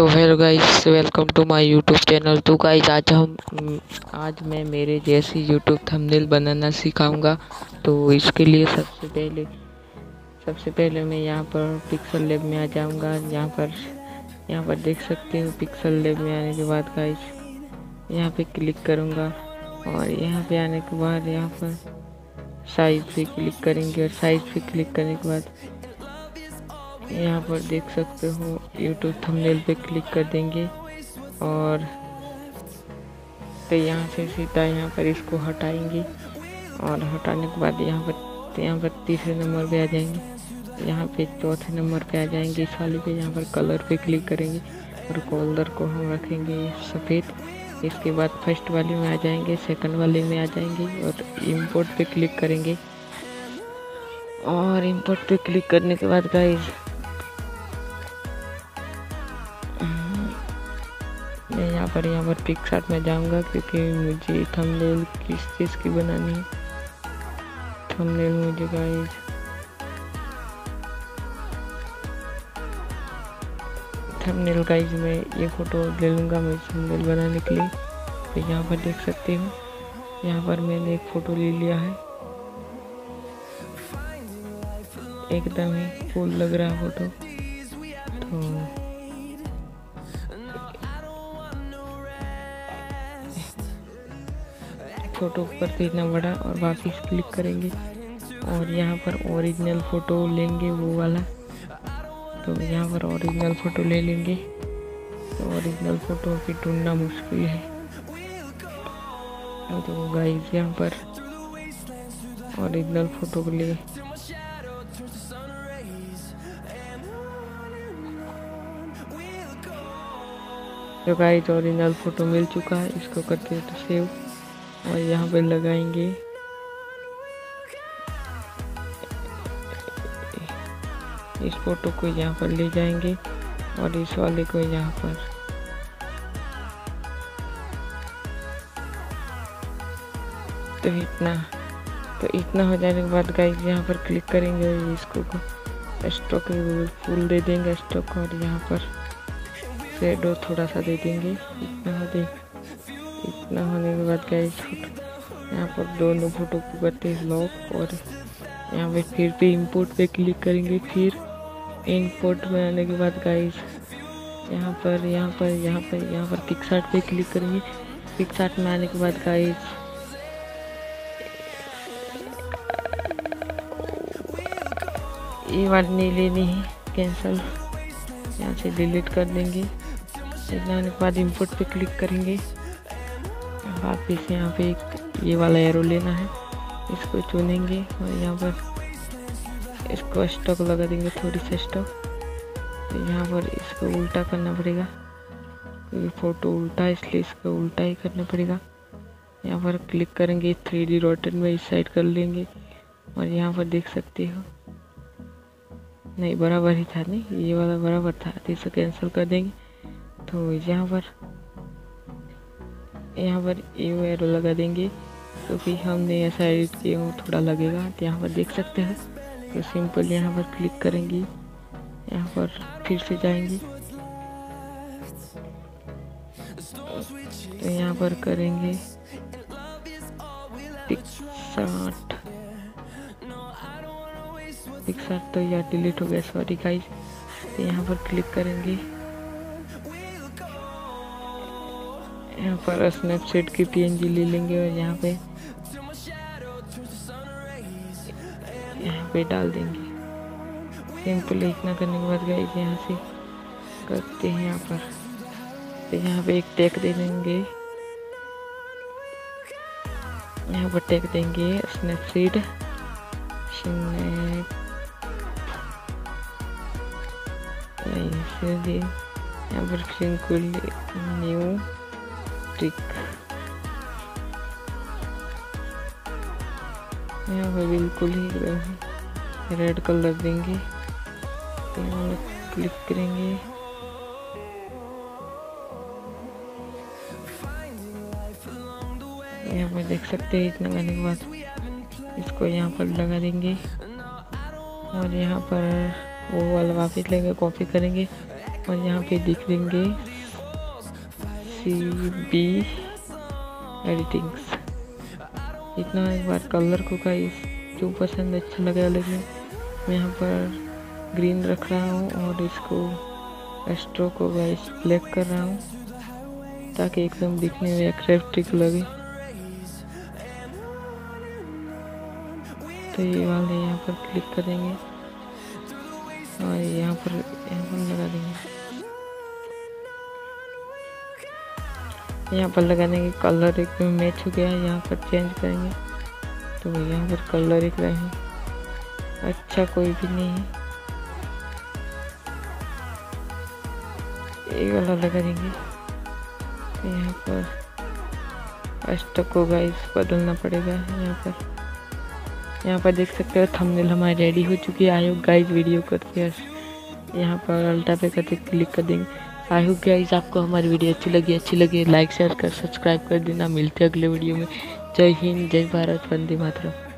तो hello guys, welcome to my YouTube channel. तो guys आज मैं मेरे जैसी यूट्यूब थंबनेल बनाना सिखाऊंगा। तो इसके लिए सबसे पहले मैं यहाँ पर पिक्सल लैब में आ जाऊंगा। यहाँ पर देख सकते हो। पिक्सल लैब में आने के बाद गाइस यहाँ पे क्लिक करूँगा और यहाँ पे आने के बाद यहाँ पर साइज पे क्लिक करेंगे और साइज पे क्लिक करने के बाद यहाँ पर देख सकते हो यूट्यूब थंबनेल पे क्लिक कर देंगे और तो यहाँ से सीधा यहाँ पर इसको हटाएंगे और हटाने के बाद यहाँ पर तीसरे नंबर पे आ जाएंगे। यहाँ पे चौथे नंबर पे आ जाएंगे इस वाले पे। यहाँ पर कलर पे क्लिक करेंगे और कलर को हम रखेंगे सफ़ेद। इसके बाद फर्स्ट वाले में आ जाएंगे, सेकंड वाले में आ जाएंगे और इंपोर्ट पे क्लिक करेंगे। और इंपोर्ट पे क्लिक करने के बाद गाइस मैं यहाँ पर पिक्सआर्ट में जाऊँगा क्योंकि मुझे थंबनेल किस चीज़ की बनानी है। थंबनेल मुझे गाइस मैं ये फ़ोटो ले लूँगा मैं थंबनेल बनाने के लिए। तो यहाँ पर देख सकते हो, यहाँ पर मैंने एक फ़ोटो ले लिया है। एकदम ही कूल लग रहा है फ़ोटो। तो फ़ोटो पर देखना बड़ा और वापस क्लिक करेंगे और यहाँ पर ओरिजिनल फ़ोटो लेंगे वो वाला। तो यहाँ पर ओरिजिनल फ़ोटो ले लेंगे। तो ओरिजिनल फ़ोटो भी ढूंढना मुश्किल है। तो गाइस यहाँ पर ओरिजिनल फ़ोटो को ले तो गाइस ओरिजिनल फ़ोटो मिल चुका है। इसको करते हैं तो सेव और यहाँ पे लगाएंगे। इस फोटो को यहाँ पर ले जाएंगे और इस वाले को यहाँ पर। तो इतना हो जाने के बाद गाइस यहाँ पर क्लिक करेंगे और इसको स्टॉक फुल दे देंगे स्टॉक और यहाँ पर शेडो थोड़ा सा दे देंगे। इतना होने के बाद गाइस यहाँ पर दोनों फोटो को करते हैं लॉक और यहाँ पे फिर पे इंपोर्ट पे क्लिक करेंगे। फिर इंपोर्ट में आने के बाद गाइस यहाँ पर पिक्सआर्ट पे क्लिक करेंगे। पिक्सआर्ट में आने के बाद गाइस ये बात नहीं लेनी है, कैंसिल यहाँ से डिलीट कर देंगे। इतना आने के बाद इंपोर्ट पे क्लिक करेंगे। वापिस यहाँ पे एक ये वाला एरो लेना है, इसको चुनेंगे और यहाँ पर इसको स्टॉक लगा देंगे, थोड़ी सी स्टॉक। तो यहाँ पर इसको उल्टा करना पड़ेगा क्योंकि फ़ोटो उल्टा है इसलिए इसको उल्टा ही करना पड़ेगा। यहाँ पर क्लिक करेंगे 3D रोटेट में इस साइड कर लेंगे और यहाँ पर देख सकते हो नहीं बराबर ही था, नहीं ये वाला बराबर था तो इसे कैंसिल कर देंगे। तो यहाँ पर ये एरो लगा देंगे क्योंकि हमने ऐसा एडिट किया वो थोड़ा लगेगा। तो यहाँ पर देख सकते हो। तो सिंपल यहाँ पर क्लिक करेंगे, यहाँ पर फिर से जाएंगे तो यहाँ पर करेंगे पिक्सआर्ट। तो यार डिलीट हो गया, सॉरी गाइस। तो यहाँ पर क्लिक करेंगे, यहाँ पर स्नैपचैट की PNG ले लेंगे और यहाँ पे डाल देंगे। सिंपल इतना करने के बाद गाइस यहाँ से करते हैं यहाँ पर। तो यहाँ पे एक टैग दे देंगे, यहाँ पर टैग देंगे स्नैपसीड यहाँ पर सिंपल न्यू ट्रिक। यहाँ पर बिल्कुल ही रेड कलर देंगे। क्लिक करेंगे, यहाँ पर देख सकते हैं। इतना करने के बाद इसको यहाँ पर लगा देंगे और यहाँ पर वो वाला वापस लेंगे, कॉपी करेंगे और यहाँ पे दिख देंगे CB एडिटिंग्स। इतना एक बार कलर को गाइस जो पसंद अच्छा लगा, लेकिन मैं यहाँ पर ग्रीन रख रहा हूँ और इसको स्ट्रोक को गाइस ब्लैक कर रहा हूँ ताकि एकदम दिखने में अट्रैक्टिव लगे। तो ये वाले यहाँ पर क्लिक करेंगे और यहाँ पर लगा देंगे। यहाँ पर लगाने के कलर एकदम मैच हो गया है, यहाँ पर चेंज करेंगे तो यहाँ पर कलर एक रहे अच्छा कोई भी नहीं है, ये वाला लगा देंगे। तो यहाँ पर स्टक को गाइस बदलना पड़ेगा। यहाँ पर देख सकते हो थंबनेल हमारी रेडी हो चुकी है। आई होप गाइस वीडियो करके यहाँ पर अल्टा पे करके क्लिक कर देंगे। आई होप गाइस आपको हमारी वीडियो अच्छी लगी लाइक शेयर कर सब्सक्राइब कर देना। मिलते हैं अगले वीडियो में। जय हिंद, जय भारत, वंदे मातरम।